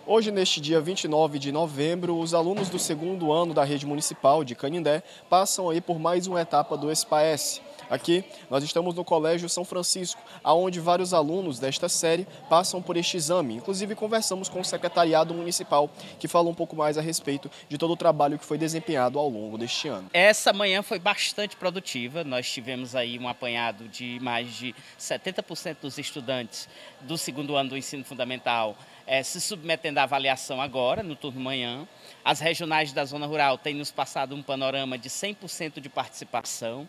Hoje, neste dia 29 de novembro, os alunos do segundo ano da rede municipal de Canindé passam aí por mais uma etapa do SPAES. Aqui, nós estamos no Colégio São Francisco, onde vários alunos desta série passam por este exame. Inclusive, conversamos com o secretariado municipal, que fala um pouco mais a respeito de todo o trabalho que foi desempenhado ao longo deste ano. Essa manhã foi bastante produtiva. Nós tivemos aí um apanhado de mais de 70% dos estudantes do segundo ano do ensino fundamental se submetendo à avaliação agora, no turno manhã. As regionais da zona rural têm nos passado um panorama de 100% de participação.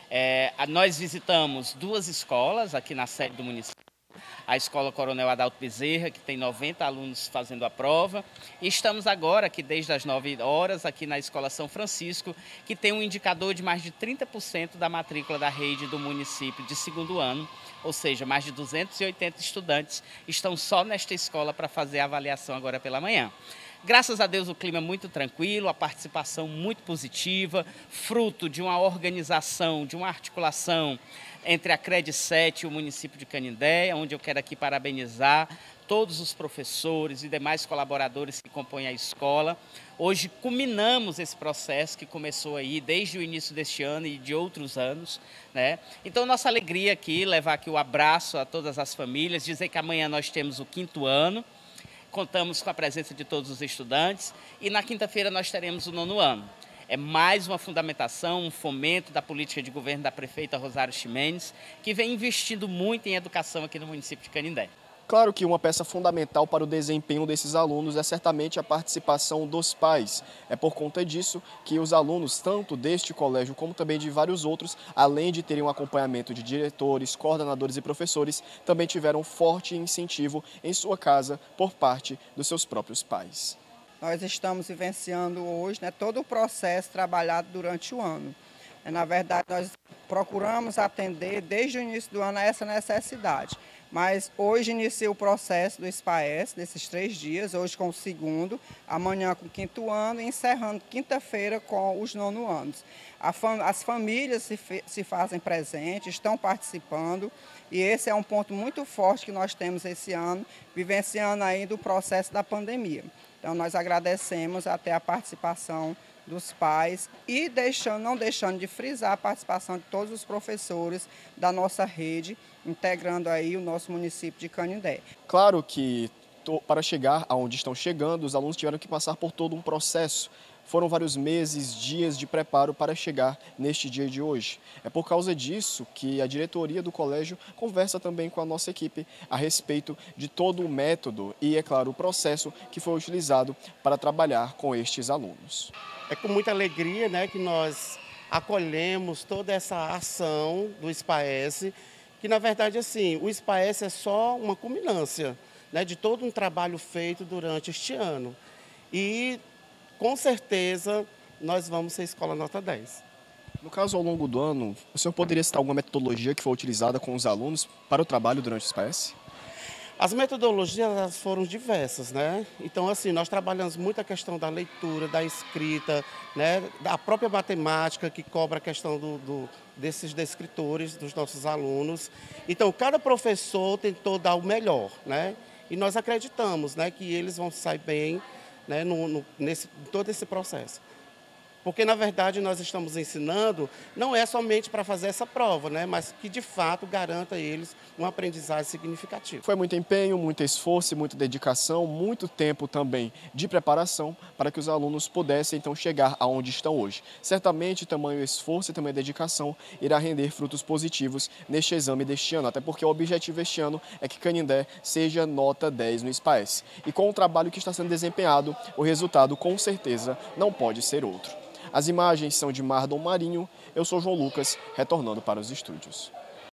Nós visitamos duas escolas aqui na sede do município. A Escola Coronel Adalto Bezerra, que tem 90 alunos fazendo a prova. E estamos agora, aqui desde as 9 horas, aqui na Escola São Francisco, que tem um indicador de mais de 30% da matrícula da rede do município de segundo ano, ou seja, mais de 280 estudantes estão só nesta escola para fazer a avaliação agora pela manhã. Graças a Deus o clima é muito tranquilo, a participação muito positiva, fruto de uma organização, de uma articulação entre a CRED7 e o município de Canindé, onde eu quero aqui parabenizar todos os professores e demais colaboradores que compõem a escola. Hoje culminamos esse processo que começou aí desde o início deste ano e de outros anos, né? Então, nossa alegria aqui, levar aqui o abraço a todas as famílias, dizer que amanhã nós temos o 5º ano, contamos com a presença de todos os estudantes e na quinta-feira nós teremos o 9º ano. É mais uma fundamentação, um fomento da política de governo da prefeita Rosário Ximenes, que vem investindo muito em educação aqui no município de Canindé. Claro que uma peça fundamental para o desempenho desses alunos é certamente a participação dos pais. É por conta disso que os alunos, tanto deste colégio como também de vários outros, além de terem um acompanhamento de diretores, coordenadores e professores, também tiveram forte incentivo em sua casa por parte dos seus próprios pais. Nós estamos vivenciando hoje, todo o processo trabalhado durante o ano. Na verdade, nós procuramos atender desde o início do ano a essa necessidade. Mas hoje inicia o processo do SPAES, nesses 3 dias, hoje com o 2º, amanhã com o 5º ano e encerrando quinta-feira com os 9º anos. As famílias se fazem presentes, estão participando e esse é um ponto muito forte que nós temos esse ano, vivenciando ainda o processo da pandemia. Então nós agradecemos até a participação dos pais e não deixando de frisar a participação de todos os professores da nossa rede, integrando aí o nosso município de Canindé. Claro que para chegar aonde estão chegando, os alunos tiveram que passar por todo um processo. Foram vários meses, dias de preparo para chegar neste dia de hoje. É por causa disso que a diretoria do colégio conversa também com a nossa equipe a respeito de todo o método e, é claro, o processo que foi utilizado para trabalhar com estes alunos. É com muita alegria, que nós acolhemos toda essa ação do SPAES, que na verdade assim, o SPAES é só uma culminância, de todo um trabalho feito durante este ano. E com certeza nós vamos ser escola nota 10. No caso, ao longo do ano, o senhor poderia citar alguma metodologia que foi utilizada com os alunos para o trabalho durante o SPAES? As metodologias foram diversas, Então, assim, nós trabalhamos muito a questão da leitura, da escrita, da própria matemática, que cobra a questão desses descritores, dos nossos alunos. Então, cada professor tentou dar o melhor, E nós acreditamos, que eles vão sair bem, em todo esse processo. Porque, na verdade, nós estamos ensinando, não é somente para fazer essa prova, mas que, de fato, garanta a eles um aprendizagem significativo. Foi muito empenho, muito esforço e muita dedicação, muito tempo também de preparação para que os alunos pudessem, então, chegar aonde estão hoje. Certamente, tamanho esforço e tamanho dedicação irá render frutos positivos neste exame deste ano, até porque o objetivo este ano é que Canindé seja nota 10 no SPAES. E com o trabalho que está sendo desempenhado, o resultado, com certeza, não pode ser outro. As imagens são de Mardon Marinho, eu sou João Lucas, retornando para os estúdios.